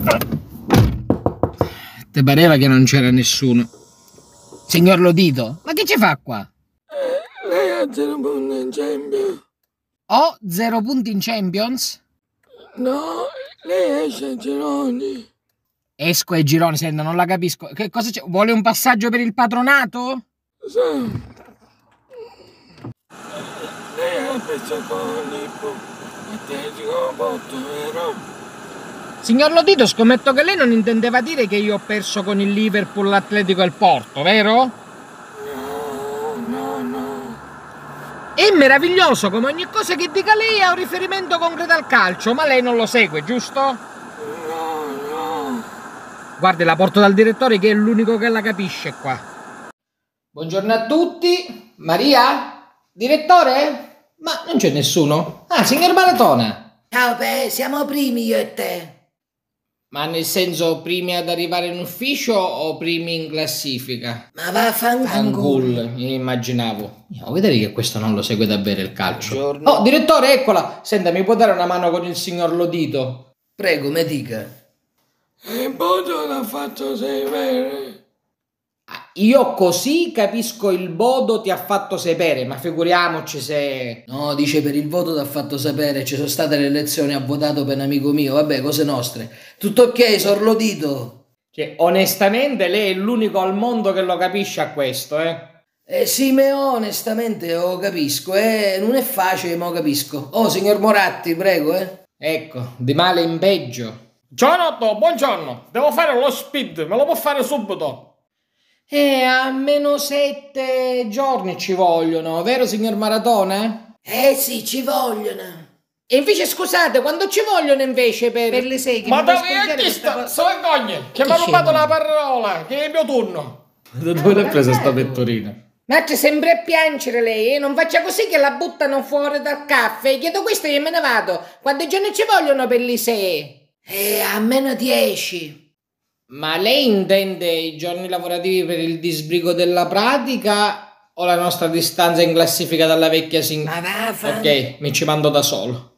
Te pareva che non c'era nessuno. Signor Lodito, ma che ci fa qua? Lei ha 0 punti in Champions. Ho 0 punti in Champions? No, lei esce ai gironi. Esco ai gironi, senta, non la capisco. Che cosa c'è? Vuole un passaggio per il patronato? Sì. Lei ha perso con l'Ippo. Atletico Porto, vero? Signor Lodito, scommetto che lei non intendeva dire che io ho perso con il Liverpool, l'Atletico e il Porto, vero? No. È meraviglioso, come ogni cosa che dica lei ha un riferimento concreto al calcio, ma lei non lo segue, giusto? No. Guardi, la porto dal direttore che è l'unico che la capisce qua. Buongiorno a tutti. Maria? Direttore? Ma non c'è nessuno? Ah, signor Maratona. Ciao, siamo primi io e te. Ma nel senso primi ad arrivare in ufficio o primi in classifica? Ma vaffanculo. Immaginavo. Andiamo a vedere che questo non lo segue davvero il calcio. Buongiorno. Oh, direttore, eccola. Senta, mi può dare una mano con il signor Lodito? Prego, mi dica. Il Bodo l'ha fatto sapere. Io così capisco il Bodo ti ha fatto sapere, ma figuriamoci se... No, dice per il voto t'ha fatto sapere, ci sono state le elezioni, ha votato per un amico mio, vabbè, cose nostre. Tutto ok, Sor Lodito? Cioè, onestamente lei è l'unico al mondo che lo capisce a questo, Sì, ma onestamente lo capisco, non è facile, ma lo capisco. Oh, signor Moratti, prego, Ecco, di male in peggio. Giovanotto, buongiorno. Devo fare lo speed, me lo può fare subito? A -7 giorni ci vogliono, vero signor Maratona? Sì, ci vogliono. E invece scusate, quando ci vogliono invece per le seghe? Ma dove è chi sta? Se vergogna, che mi ha rubato la parola, che è il mio turno. Da dove l'hai presa sta pettorina? Ma c'è sempre a piangere lei, non faccia così che la buttano fuori dal caffè. Chiedo questo e me ne vado. Quanti giorni ci vogliono per le seghe? A -10. Ma lei intende i giorni lavorativi per il disbrigo della pratica o la nostra distanza in classifica dalla vecchia Ma va, Ok, mi ci mando da solo.